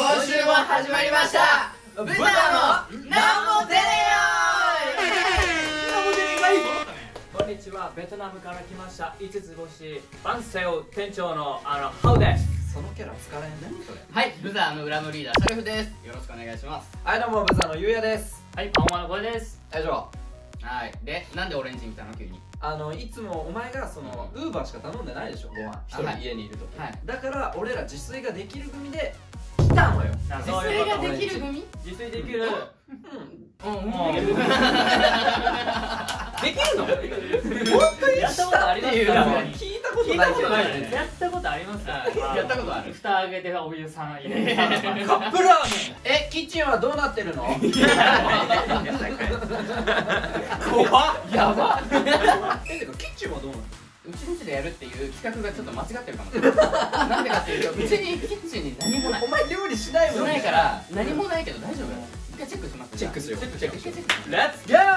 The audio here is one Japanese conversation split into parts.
今週も始まりましたブザのなんも出ねこんにちは、ベトナムから来ました5つ星バンセオ店長のハウです。 そのキャラ使われんねんそれ。 はい、ブザーの裏のリーダーシャルフです。よろしくお願いします。 はい、どうもブザーのゆうやです。 はい、パンワの声です。 大丈はい、で、なんで俺んちに来たの急に。 夫。いつもお前がそのウーバーしか頼んでないでしょ、ご飯。一人家にいるとき。 はい。 だから俺ら自炊ができる組で来たのよ。 自炊ができる組？ 自炊できる。 できるの？ 本当にやったことありますか？ 聞いたことないけど。 やったことありますか？ やったことある。 蓋開けてお湯さん入れて。 カップラーメン。キッチンはどうなってるの？怖っ。やば。てかキッチンはどうなの？ うちんちでやるっていう企画がちょっと間違ってるかもしれない。なんでかっていうと、うちにキッチンに何もない。 お前料理しないもんね。 ないから何もないけど大丈夫。一回チェックします。 チェックしよう。 チェックしよう。 レッツゴー。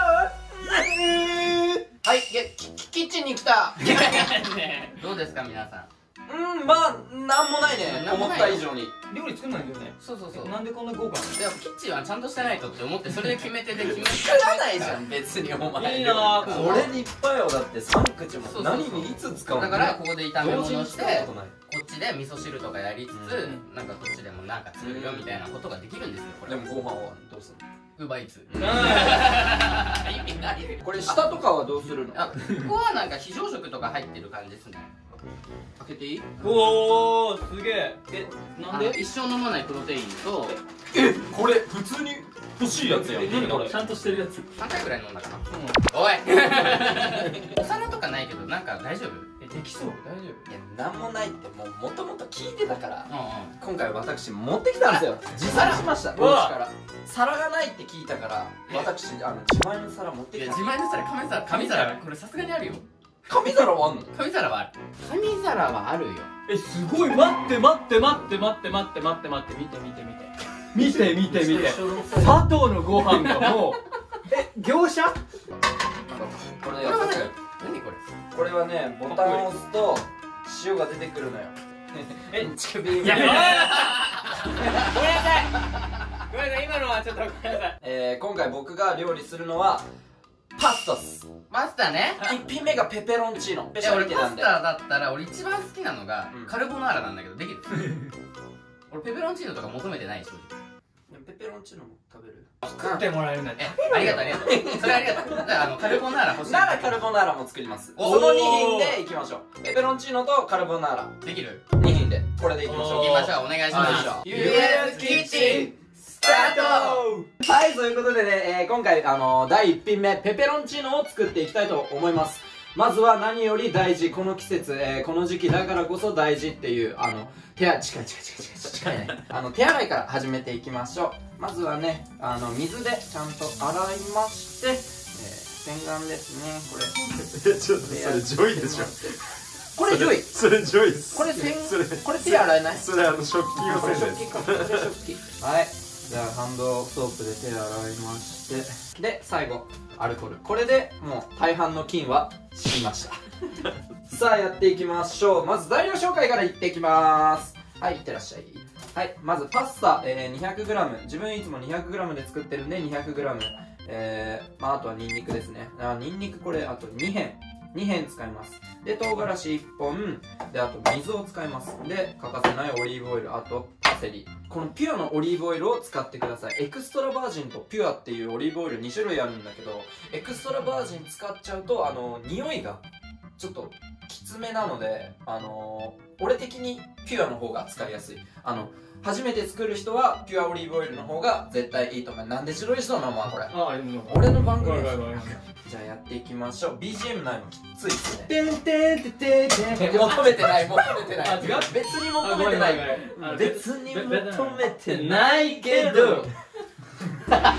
はい、キッチンに来た。 どうですか皆さん。 まあなんもないね。思った以上に。 料理作んないけどね。 そうそうそう。 なんでこんな豪華なの？ でもキッチンはちゃんとしてないとって思ってそれで決めて作らないじゃん別にお前。 いいなぁ。 これにいっぱいよ。だって3口も何にいつ使うの？ だからここで炒め物してこっちで味噌汁とかやりつつなんかこっちでもなんか作るよみたいなことができるんですよ。これでもご飯はどうするの？ ウーバーイーツ。意味ない。 これ下とかはどうするの？ ここはなんか非常食とか入ってる感じですね。 開けていい？ おー、すげえ。なんで？ 一生飲まないプロテインとこれ普通に欲しいやつやん。 何これ？ちゃんとしてるやつ。 3回ぐらい飲んだかな。おいお皿とかないけどなんか大丈夫？ できそう。大丈いやなんもないってもともと聞いてたから夫？ 今回私持ってきたんですよ。持参しました。こっちから皿がないって聞いたから私自前の皿持ってきた。 自前の皿紙皿これさすがにあるよ。 紙皿はあんの？ 紙皿はある。紙皿はあるよ。 すごい。待って待って待って待って待って待って待って見て見て見て見て見て見て佐藤のご飯がもう業者？ これ何これ？ これはねボタンを押すと塩が出てくるのよ。乳首みたいな。 ごめんなさいごめんなさい、今のはちょっとごめんなさい。 今回僕が料理するのはパスタっす。 パスタね。 1品目がペペロンチーノ。 俺パスタだったら俺一番好きなのがカルボナーラなんだけどできる？俺ペペロンチーノとか求めてない正直。 ペペロンチーノも食べる？ 作ってもらえるんだって。 ありがとうありがとう。それありがとう。じゃあカルボナーラ欲しい。 ならカルボナーラも作ります。その2品でいきましょう。ペペロンチーノとカルボナーラできる 2品でこれでいきましょう。 いきましょう。お願いします。 ゆうやキッチンスタート。はい、ということでね、今回第1品目ペペロンチーノを作っていきたいと思います。まずは何より大事、この季節、この時期だからこそ大事っていう手洗いから始めていきましょう。まずはね水でちゃんと洗いまして、洗顔ですね。これちょっとそれジョイでしょ。 これジョイ。 それジョイです。 これ手洗えない？ それ食器用洗です。 これ食器。はい、じゃあハンドソープで手洗いまして、で最後アルコール。これでもう大半の菌は死にましたさあやっていきましょう。まず材料紹介からいっていきます。はい、いってらっしゃい。はい、まずパスタ、200g。 自分いつも 200g で作ってるんで 200g。あとはニンニクですね。ニンニクこれあと2片使います。で唐辛子1本で、あと水を使います。で欠かせないオリーブオイル、あとパセリ。このピュアのオリーブオイルを使ってください。エクストラバージンとピュアっていうオリーブオイル2種類あるんだけど、エクストラバージン使っちゃうと匂いがちょっときつめなので、俺的にピュアの方が使いやすい。初めて作る人はピュアオリーブオイルの方が絶対いいと思う。なんで白い人なのこれ。俺の番組です。じゃあやっていきましょう。 BGM ないのきついっすね。 てんてんてててん。 求めてない求めてない。 あ、違う？ 別に求めてない。別に求めてないけど。じゃ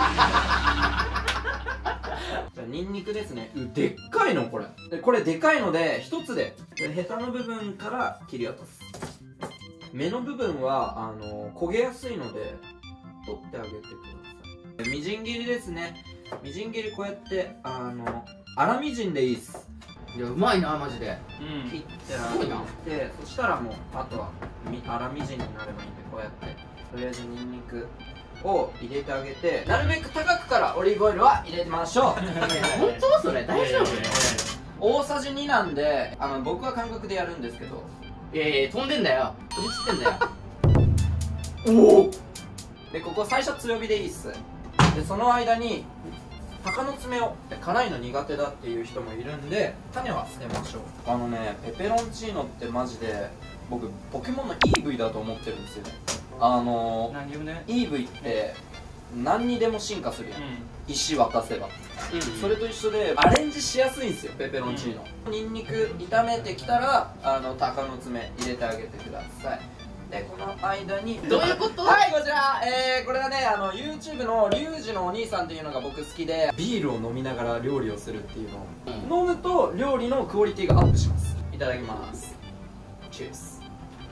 あニンニクですね。でっかいのこれ。これでかいので一つでヘタの部分から切り落とす。芽の部分は焦げやすいので取ってあげてください。みじん切りですね。みじん切りこうやって粗みじんでいいっす。 いやうまいなマジで。 切ってあげて、そしたらもうあとは粗みじんになればいいんで、こうやってとりあえずニンニクを入れてあげて、なるべく高くからオリーブオイルは入れましょう。 本当それ大丈夫？ 大さじ2なんで、僕は感覚でやるんですけど、 いやいや飛んでんだよ、飛び散ってんだよ。 おお。でここ最初強火でいいっす。でその間に鷹の爪を、辛いの苦手だっていう人もいるんで種は捨てましょう。ペペロンチーノってマジで僕ポケモンの EV だと思ってるんですよね。 何言うね。 EV って何にでも進化するやん、石渡せば、それと一緒でアレンジしやすいんですよペペロンチーノ。ニンニク炒めてきたら鷹の爪入れてあげてください。でこの間にどういうこと？ はい、こちら、これはねYouTube のリュウジのお兄さんっていうのが僕好きで、ビールを飲みながら料理をするっていうのを、飲むと料理のクオリティがアップします。いただきます。チュース。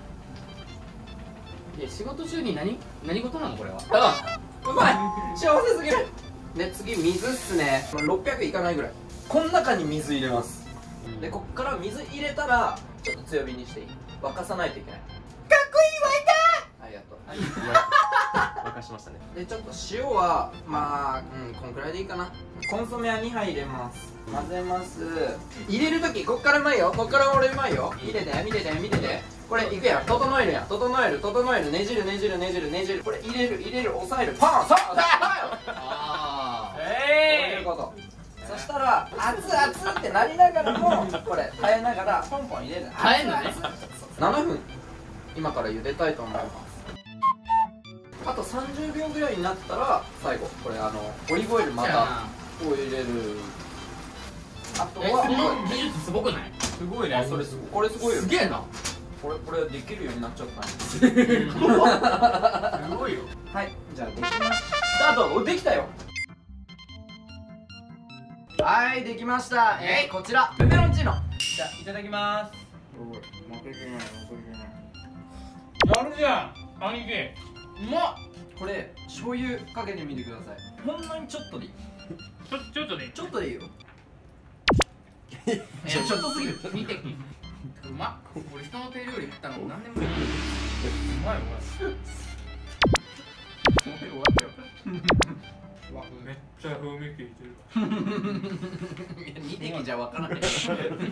いや仕事中に何事なのこれは。 うまい、幸せすぎる。で次水っすね。600いかないぐらい。この中に水入れます。でこっから水入れたらちょっと強火にしていい。沸かさないといけない。かっこいい、沸いた。ありがとう。 沸かしましたね。 でちょっと塩はこんくらいでいいかな。コンソメは2杯入れます。混ぜます。入れるときこっからうまいよ、こっから俺うまいよ。見てて見てて見てて、これいくやん、整えるやん、整える、ねじるねじるねじるねじる、これ入れる押さえる、パン、そうだよ。 あこういうこと。そしたら熱々ってなりながらもこれ耐えながらポンポン入れる。 耐えんのね。 7分今から茹でたいと思います。あと30秒ぐらいになったら最後これオリーブオイルまたを入れる。あとそのは技術すごくない？ すごいね。 これすごいよ。 すげえな。 これできるようになっちゃったんです。 すごいよ。 はい、じゃあできました。スタート。できたよ。はい、できました。こちらペペロンチーノ。 じゃあいただきます。 負けてない。 やるじゃん兄貴。 うまっ。 これ醤油かけてみてください。ほんのにちょっとでいい。 ちょっとね。 ちょっとでいいよ。 ちょっとすぎる。見て。うまっ。俺人の手料理食ったの何年ぶり。 うまいお前。 終わったよ。 めっちゃ風味効いてる。 2滴じゃわからない。 ごち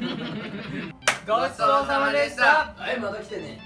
そうさまでした。 はい、また来てね。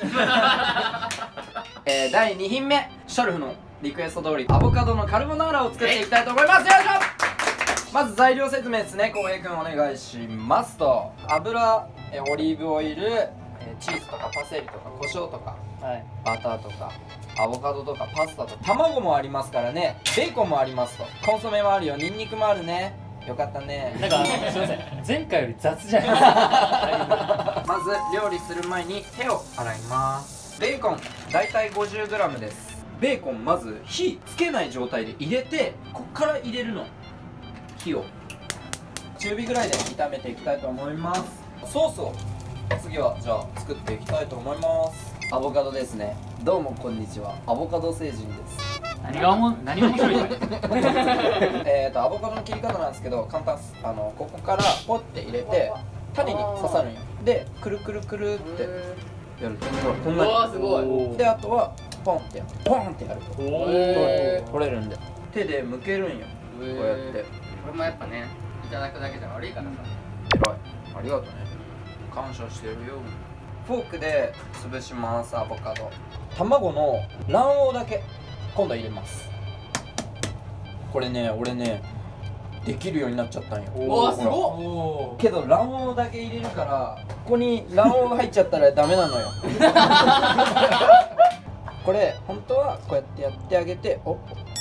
第2品目、シャルフのリクエスト通りアボカドのカルボナーラを作っていきたいと思います。よいしょ。まず材料説明ですね。浩平君お願いしますと、油、オリーブオイル、チーズとかパセリとか胡椒とか、バターとかアボカドとかパスタとか卵もありますからね。ベーコンもありますと、コンソメもあるよ、ニンニクもあるね。よかったね。 なんかすみません。前回より雑じゃないですか。 まず料理する前に手を洗います。ベーコンだいたい 50g です。ベーコンまず火つけない状態で入れて、こっから入れるの。火を中火ぐらいで炒めていきたいと思います。ソースを次はじゃあ作っていきたいと思います。アボカドですね。どうもこんにちは、アボカド星人です。 何が面白いの？ アボカドの切り方なんですけど簡単っす。ここからポッて入れて種に刺さるんよ。でくるくるくるってやるとこんなに。 うわすごい。 であとはポンってやると取れるんで手で剥けるんよ。こうやってこれもやっぱね、いただくだけじゃ悪いからさ。 偉い、ありがとね、感謝してるよ。フォークで潰します。アボカド、卵の卵黄だけ今度入れます。これね、俺ねできるようになっちゃったんよ。 うわすごっ。 けど卵黄だけ入れるからここに卵黄が入っちゃったらダメなのよ。これ本当はこうやってやってあげて、おっ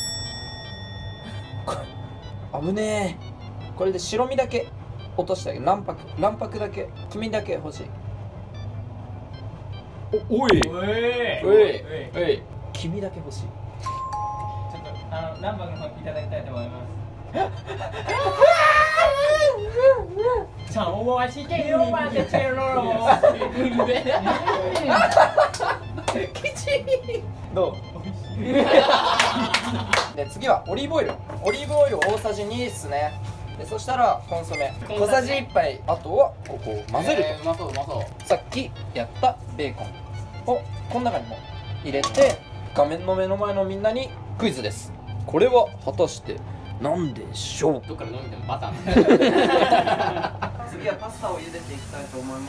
危ねえ。これで白身だけ落としてあげる。卵白だけ、黄身だけ欲しい。おい黄身だけ欲しい。 ちょっと卵白の方いただきたいと思います。さあ、おわしてよまでチェロロ。 どう？で次はオリーブオイル。オリーブオイル大さじ2ですね。でそしたらコンソメ小さじ1杯。あとはここを混ぜると、 うまそう。 さっきやったベーコンをこの中にも入れて画面の目の前のみんなにクイズです。これは果たして何でしょう。 どっから飲んでもバター次はパスタを茹でていきたいと思います。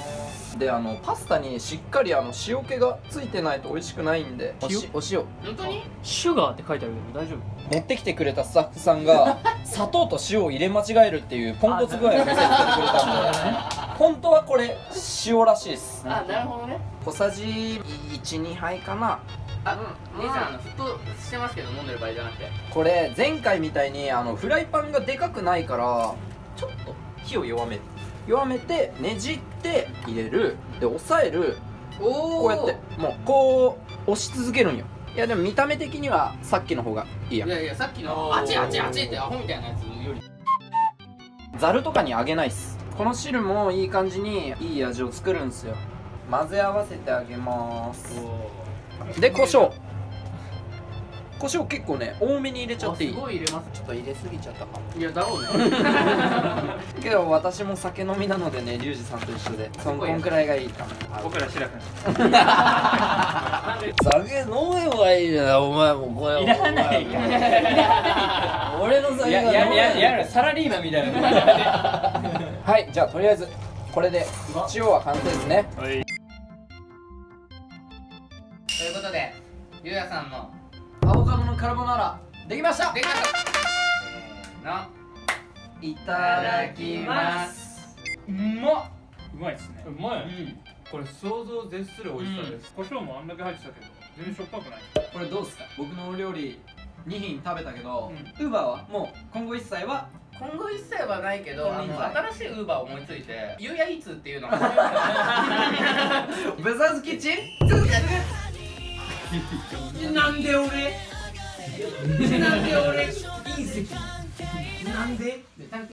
でパスタにしっかり塩気がついてないと美味しくないんで、お塩本当にシュガーって書いてあるけど大丈夫？ 持ってきてくれたスタッフさんが砂糖と塩を入れ間違えるっていうポンコツ具合を見せてくれたんで本当はこれ塩らしいです。 あ、なるほどね。 小さじ 1,2 杯かな。 あ、姉さん沸騰してますけど飲んでる場合じゃなくて、 これ前回みたいにフライパンがでかくないからちょっと火を弱めてねじって入れる。で押さえる。こうやってもうこう押し続けるんよ。いやでも見た目的にはさっきの方がいいやん。 いやいや、さっきのあちあちあちってアホみたいなやつよりざるとかにあげないっす。この汁もいい感じにいい味を作るんすよ。混ぜ合わせてあげます。で胡椒結構ね多めに入れちゃっていい。 すごい入れます。 ちょっと入れすぎちゃったかも。 いや、だろうねけど私も酒飲みなのでね、リュウジさんと一緒でこんくらいがいいかな。 僕ら白く酒飲めばいいじゃない。お前もこれいらないから俺の酒が飲めやるサラリーマンみたいなはい、じゃあとりあえずこれで塩は完成ですね。 ということで、ゆうやさんのアボカドのカルボナーラできました。 できました。せーの、 いただきますうまいですね。うまい。これ想像を絶する美味しさです。胡椒もあんだけ入ってたけど全然しょっぱくない。 これどうですか。僕のお料理2品食べたけど、ウーバーはもう今後一切は今後一切はないけど、新しいウーバーを思いついて、ゆうやイーツっていうのをブザーズキッチンなんで俺隕石なんで